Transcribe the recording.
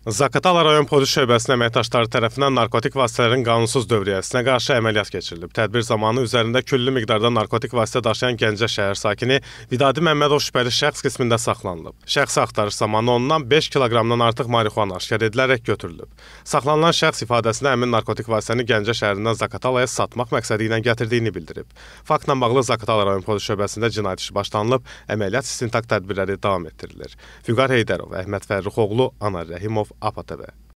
Zaqatala rayon polis şöbəsinin əməkdaşları tərəfindən narkotik vasitələrin qanunsuz dövriyyəsinə qarşı əməliyyat keçirilib. Tədbir zamanı üzərində küllü miqdarda narkotik vasitə daşıyan Gəncə şəhər sakini Vidadi Məmmədov şübhəli şəxs qismində saxlanılıb. Şəxsi axtarış zamanı ondan 5 kiloqramdan artıq marihuana aşkar edilərək götürülüb. Saxlanılan şəxs ifadəsində həmin narkotik vasitəni Gəncə şəhərindən Zaqatalaya satmaq məqsədi ilə gətirdiyini bildirib. Faktla bağlı Zaqatala rayon polis şöbəsində cinayət işi başlanılıb, əməliyyat istintaq tədbirləri davam etdirilir. Füqar Heydərov, Əhməd Fərruxoğlu, Anar Rəhimov, APA TV.